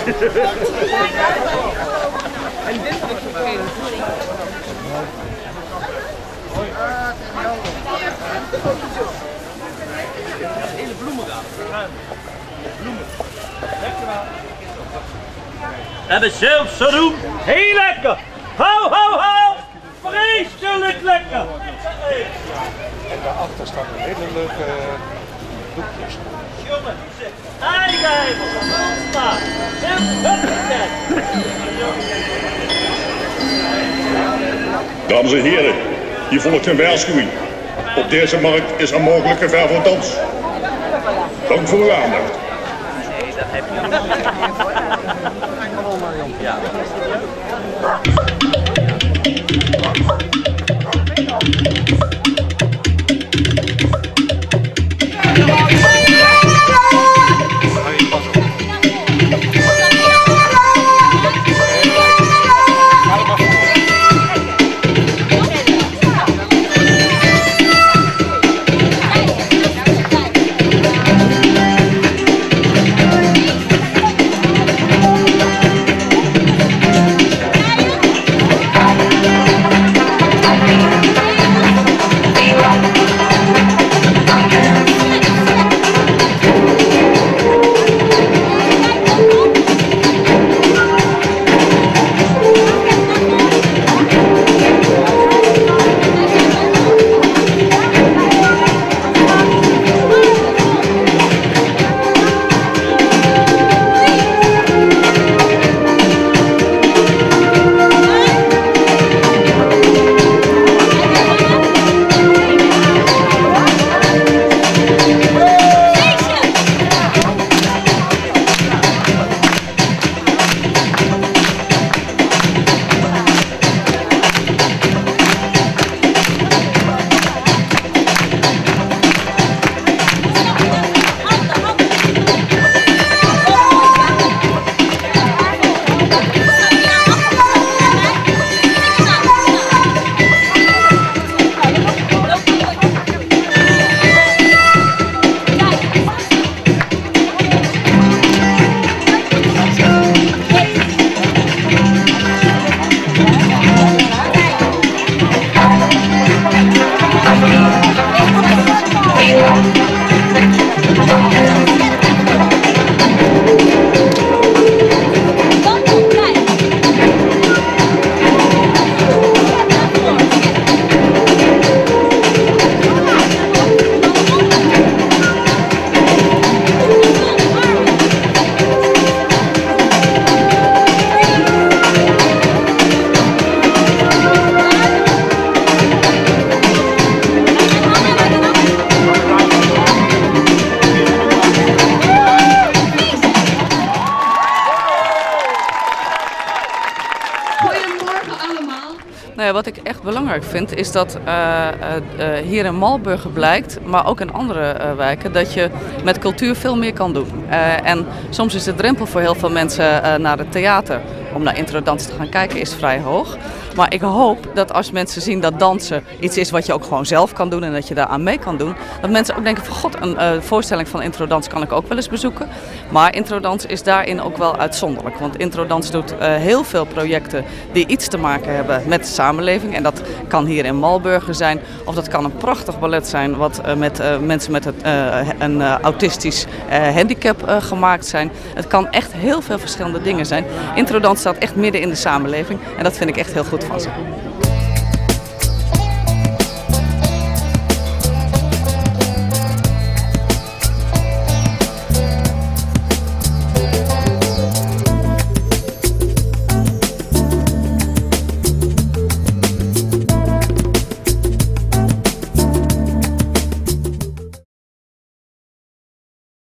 En dit vind ik vervelend. In de bloemen gaan. Bloemen. Dankjewel. En de zelfs doen, heel lekker. Ho, ho, ho. Vreselijk lekker. En daarachter staan een hele leuke doekjes. Jongen, aangeven. Hoppa. Dames en heren, hier volgt een waarschuwing. Op deze markt is er mogelijk gevaar voor dans. Dank voor uw aandacht. Nee, dat heb je niet. Ja. Nou ja, wat ik echt belangrijk vind is dat hier in Malburgen blijkt, maar ook in andere wijken, dat je met cultuur veel meer kan doen. En soms is de drempel voor heel veel mensen naar het theater om naar introdans te gaan kijken is vrij hoog. Maar ik hoop dat als mensen zien dat dansen iets is wat je ook gewoon zelf kan doen en dat je daar aan mee kan doen, dat mensen ook denken van god, een voorstelling van introdans kan ik ook wel eens bezoeken. Maar introdans is daarin ook wel uitzonderlijk, want introdans doet heel veel projecten die iets te maken hebben met de samenleving. En dat kan hier in Malburgen zijn, of dat kan een prachtig ballet zijn wat met mensen met een autistisch handicap gemaakt zijn. Het kan echt heel veel verschillende dingen zijn. Introdans staat echt midden in de samenleving en dat vind ik echt heel goed van ze.